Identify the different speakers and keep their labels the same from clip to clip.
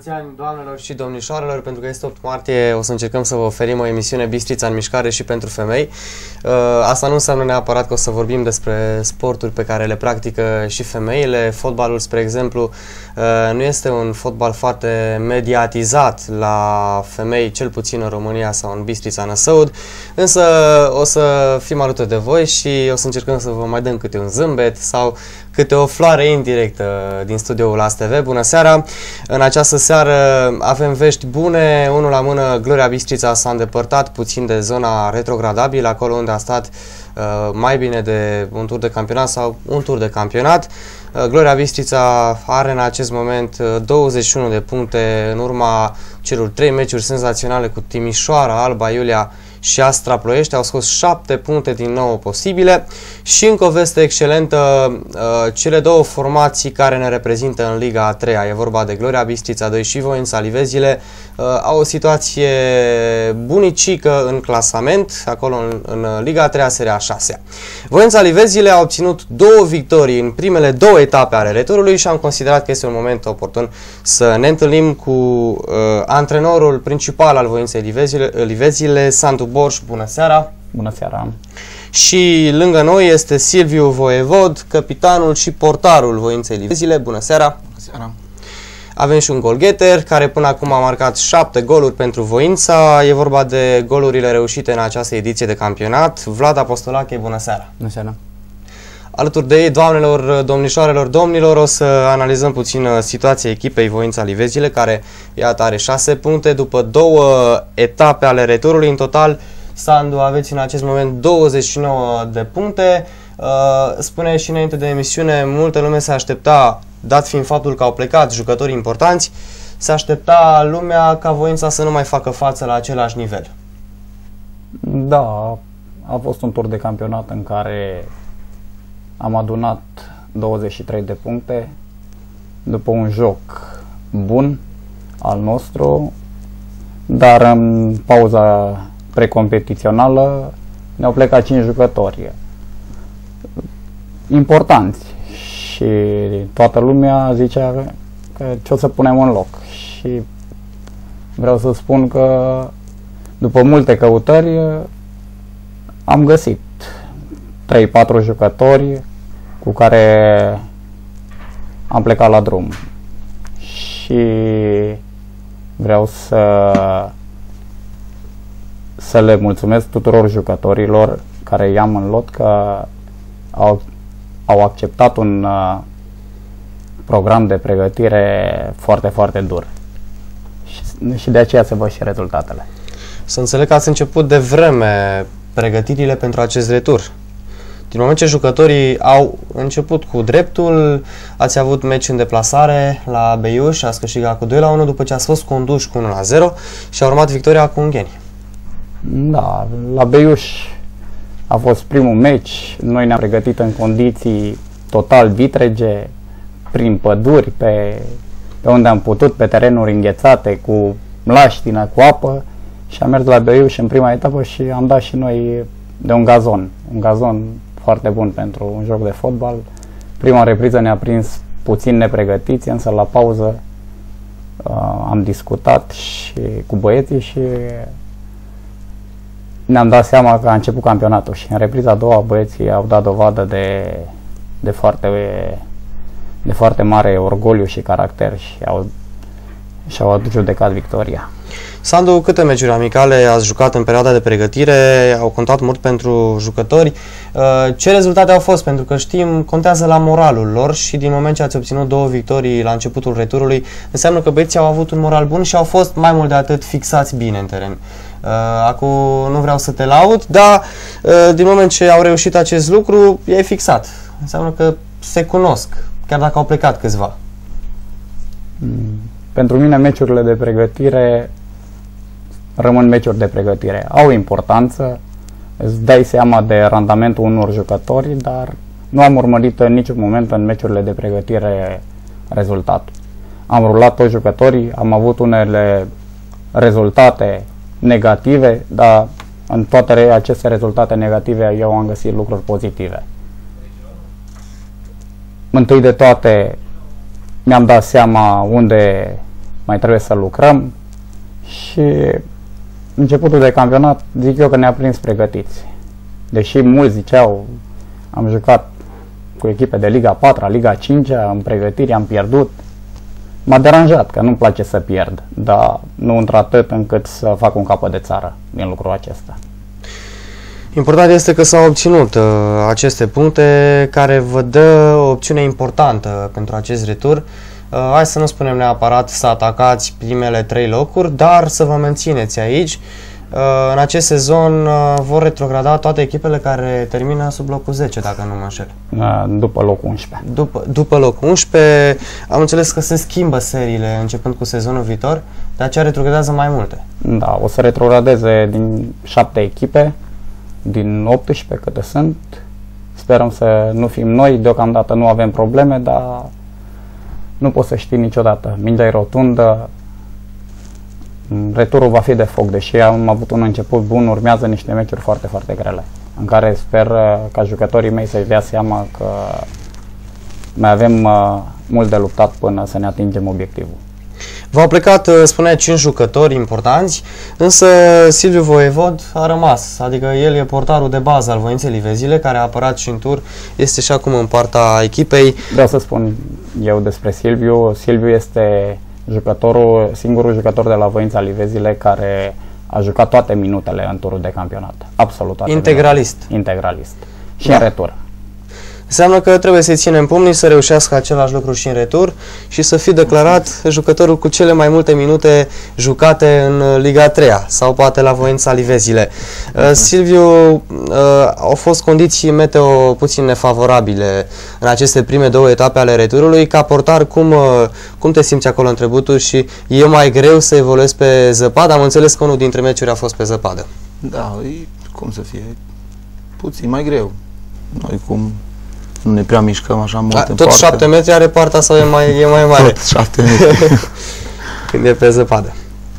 Speaker 1: mulți ani, doamnelor și domnișoarelor, pentru că este 8 martie, o să încercăm să vă oferim o emisiune Bistrița în mișcare și pentru femei. Asta nu înseamnă neapărat că o să vorbim despre sporturi pe care le practică și femeile. Fotbalul, spre exemplu, nu este un fotbal foarte mediatizat la femei, cel puțin în România sau în Bistrița, Năsăud, însă o să fim alături de voi și o să încercăm să vă mai dăm câte un zâmbet sau câte o floare indirectă din studioul ASTV. Bună seara! În această seară avem vești bune. Unul la mână, Gloria Bistrița s-a îndepărtat puțin de zona retrogradabilă, acolo unde a stat mai bine de un tur de campionat sau un tur de campionat. Gloria Bistrița are în acest moment 21 de puncte în urma celor 3 meciuri senzaționale cu Timișoara, Alba Iulia și Astra Ploiești. Au scos 7 puncte din 9 posibile. Și încă o veste excelentă, cele două formații care ne reprezintă în Liga a 3-a, e vorba de Gloria Bistrița 2 și Voința Livezile, au o situație bunicică în clasament, acolo în Liga a 3-a, Seria a 6-a. Voința Livezile a obținut 2 victorii în primele 2 etape ale returului și am considerat că este un moment oportun să ne întâlnim cu antrenorul principal al Voinței Livezile, Sandu Borș. Bună seara!
Speaker 2: Bună seara!
Speaker 1: Și lângă noi este Silviu Voievod, capitanul și portarul Voinței Livezile. Bună seara!
Speaker 3: Bună seara!
Speaker 1: Avem și un goalgetter care până acum a marcat 7 goluri pentru Voința. E vorba de golurile reușite în această ediție de campionat. Vlad Apostolache, bună seara!
Speaker 2: Bună seara!
Speaker 1: Alături de ei, doamnelor, domnișoarelor, domnilor, o să analizăm puțin situația echipei Voința Livezile, care, iată, are 6 puncte după 2 etape ale returului. În total, Sandu, aveți în acest moment 29 de puncte. Spune și înainte de emisiune, multă lume se aștepta, dat fiind faptul că au plecat jucători importanți, se aștepta lumea ca Voința să nu mai facă față la același nivel.
Speaker 2: Da, a fost un tur de campionat în care am adunat 23 de puncte după un joc bun al nostru, dar în pauza precompetițională ne-au plecat 5 jucători importanți și toată lumea zicea că ce o să punem în loc. Și vreau să spun că după multe căutări am găsit 3-4 jucători cu care am plecat la drum și vreau să le mulțumesc tuturor jucătorilor care i-am în lot că au acceptat un program de pregătire foarte, foarte dur și de aceea se văd și rezultatele.
Speaker 1: Să înțeleg că ați început de vreme pregătirile pentru acest retur. Din moment ce jucătorii au început cu dreptul, ați avut meci în deplasare la Beiuș, ați câștigat cu 2-1 după ce ați fost conduși cu 1-0 și a urmat victoria cu Ungheni.
Speaker 2: Da, la Beiuș a fost primul meci, noi ne-am pregătit în condiții total vitrege, prin păduri, pe unde am putut, pe terenuri înghețate, cu mlaștină, cu apă, și am mers la Beiuș în prima etapă și am dat și noi de un gazon foarte bun pentru un joc de fotbal. Prima repriză ne-a prins puțin nepregătiți, însă la pauză am discutat și cu băieții și ne-am dat seama că a început campionatul și în repriza a doua băieții au dat dovadă de foarte mare orgoliu și caracter și-au adus judecat victoria.
Speaker 1: Sandu, câte meciuri amicale ați jucat în perioada de pregătire? Au contat mult pentru jucători. Ce rezultate au fost? Pentru că știm, contează la moralul lor și din moment ce ați obținut 2 victorii la începutul returului, înseamnă că băieții au avut un moral bun și au fost mai mult de atât fixați bine în teren. Acum nu vreau să te laud, dar din moment ce au reușit acest lucru, e fixat. Înseamnă că se cunosc, chiar dacă au plecat câțiva.
Speaker 2: Pentru mine meciurile de pregătire rămân meciuri de pregătire. Au importanță, îți dai seama de randamentul unor jucători, dar nu am urmărit în niciun moment în meciurile de pregătire rezultatul. Am rulat toți jucătorii, am avut unele rezultate negative, dar în toate aceste rezultate negative eu am găsit lucruri pozitive. Întâi de toate mi-am dat seama unde mai trebuie să lucrăm și începutul de campionat zic eu că ne-a prins pregătiți. Deși mulți ziceau, am jucat cu echipe de Liga 4, Liga 5, în pregătiri am pierdut. M-a deranjat, că nu-mi place să pierd, dar nu într-atât încât să fac un capăt de țară din lucrul acesta.
Speaker 1: Important este că s-au obținut aceste puncte care vă dă o opțiune importantă pentru acest retur. Hai să nu spunem neapărat să atacați primele 3 locuri, dar să vă mențineți aici. În acest sezon vor retrograda toate echipele care termină sub locul 10, dacă nu mă înșel.
Speaker 2: După locul 11.
Speaker 1: După locul 11, am înțeles că se schimbă seriile începând cu sezonul viitor, de aceea retrogradează mai multe.
Speaker 2: Da, o să retrogradeze din 7 echipe, din 18 câte sunt. Sperăm să nu fim noi, deocamdată nu avem probleme, dar nu poți să știi niciodată. Mingea e rotundă, returul va fi de foc, deși am avut un început bun, urmează niște meciuri foarte, foarte grele, în care sper ca jucătorii mei să-și dea seama că mai avem mult de luptat până să ne atingem obiectivul.
Speaker 1: V-au plecat, spunea, 5 jucători importanți, însă Silviu Voievod a rămas, adică el e portarul de bază al Voinței Livezile, care a apărat și în tur, este și acum în partea echipei.
Speaker 2: Vreau să spun eu despre Silviu. Silviu este singurul jucător de la Voința Livezile care a jucat toate minutele în turul de campionat. Absolut toate.
Speaker 1: Integralist.
Speaker 2: Integralist. Și în retur.
Speaker 1: Înseamnă că trebuie să-i ținem pumnii, să reușească același lucru și în retur și să fi declarat jucătorul cu cele mai multe minute jucate în Liga 3-a sau poate la Voința Livezile. Silviu, au fost condiții meteo puțin nefavorabile în aceste prime 2 etape ale returului. Ca portar, cum te simți acolo în Trebutu și e mai greu să evoluezi pe zăpadă? Am înțeles că unul dintre meciuri a fost pe zăpadă.
Speaker 3: Da, cum să fie, puțin mai greu. Noi cum nu ne prea mișcăm așa mult în
Speaker 1: tot 7 metri are partea sau e mai mare?
Speaker 3: Tot 7 metri.
Speaker 1: Când e pe zăpadă.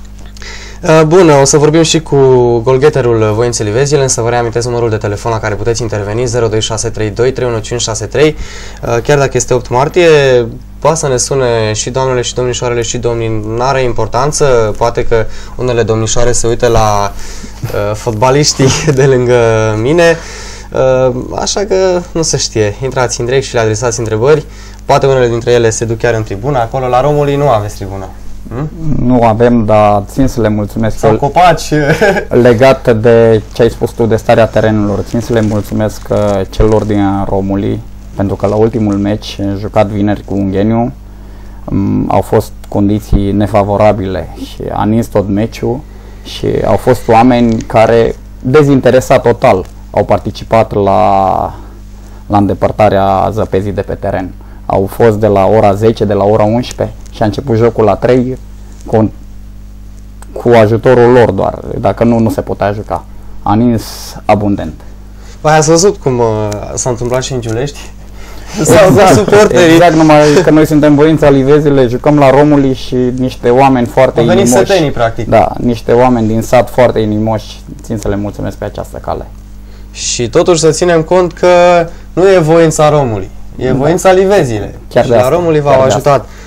Speaker 1: Bun, o să vorbim și cu golgheterul Voinței Livezile, însă vă reamintesc numărul de telefon la care puteți interveni, 0262 311563. Chiar dacă este 8 martie, poate să ne sune și doamnele și domnișoarele și domnii, n-are importanță, poate că unele domnișoare se uită la fotbaliștii de lângă mine. Așa că nu se știe, intrați în direct și le adresați întrebări, poate unele dintre ele se duc chiar în tribună, acolo la Romului nu aveți tribună.
Speaker 2: Nu avem, dar țin să le mulțumesc.
Speaker 1: Sau copaci.
Speaker 2: Legat de ce ai spus tu de starea terenurilor, țin să le mulțumesc celor din Romului, pentru că la ultimul meci, jucat vineri cu Ungheniu, au fost condiții nefavorabile și a nins tot meciul și au fost oameni care, dezinteresat total, au participat la îndepărtarea zăpezii de pe teren. Au fost de la ora 10, de la ora 11 și a început jocul la 3 cu ajutorul lor doar. Dacă nu se putea juca. A nins abundent.
Speaker 1: Păi ați văzut cum s-a întâmplat și în Giulești?
Speaker 2: Exact, numai că noi suntem Voința Livezile, jucăm la Romului și niște oameni foarte inimoși.
Speaker 1: Sătenii, practic.
Speaker 2: Da, niște oameni din sat foarte inimoși, țin să le mulțumesc pe această cale.
Speaker 1: Și totuși să ținem cont că nu e Voința Romului, e Voința Livezile.
Speaker 2: Chiar
Speaker 1: și la Romului v-au ajutat.